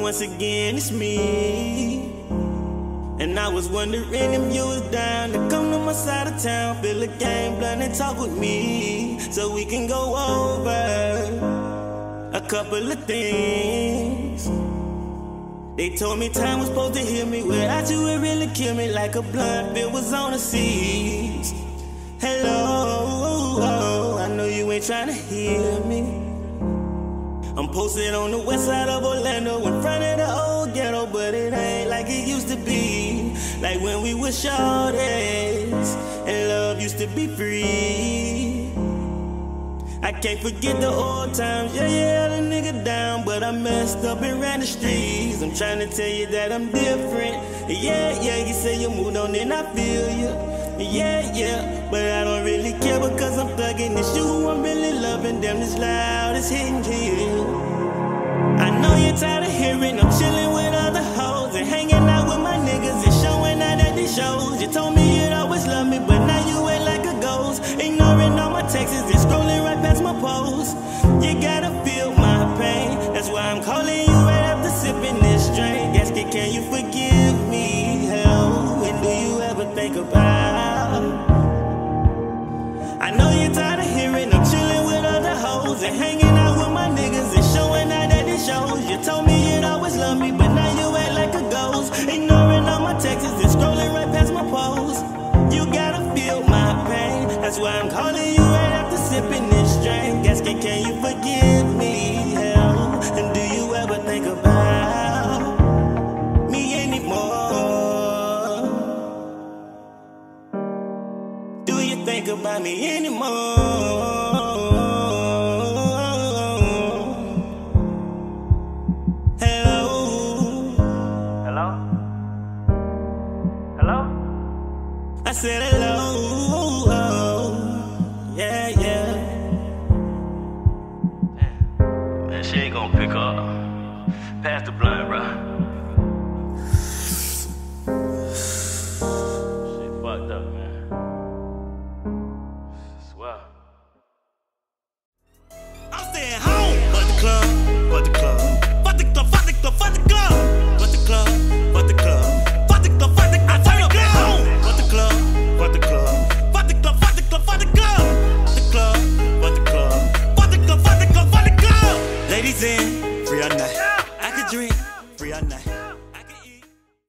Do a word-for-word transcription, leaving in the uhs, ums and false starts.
once again it's me. And I was wondering if you was down to come to my side of town, fill a game, blunt and talk with me, so we can go over a couple of things. They told me time was supposed to heal me, without you it really killed me, like a blunt if it was on the seas. Hello, I know you ain't trying to hear me. I'm posted on the west side of Orlando, in front of the old ghetto, but it ain't like it used to be. Like when we were shorties, and love used to be free. I can't forget the old times, yeah, yeah, the nigga down, but I messed up and ran the streets. I'm trying to tell you that I'm different, yeah, yeah, you say you moved on and I feel you. Yeah, yeah, but I don't really care because I'm thugging. It's you who I'm really loving. Damn, this loud, it's hitting you. I know you're tired of hearing I'm chilling with other hoes and hanging out with my niggas and showing out at these shows. You told me you'd always love me, but now you act like a ghost, ignoring all my texts and scrolling right past my posts. You gotta feel my pain, that's why I'm calling you right after sipping this drink. Asking, can you forgive me? Hell, when do you ever think about? I know you're tired of hearing I'm chilling with other hoes and hanging out with my niggas and showing out at these shows. You told me you'd always love me, but now you act like a ghost, ignoring all my texts and scrolling right past my posts. You gotta feel my pain, that's why I'm calling you right after sipping this drink. Asking, can you forgive me? Hell, and do you ever think about me anymore? Do you think about me anymore? Hello? Hello? Hello? I said hello.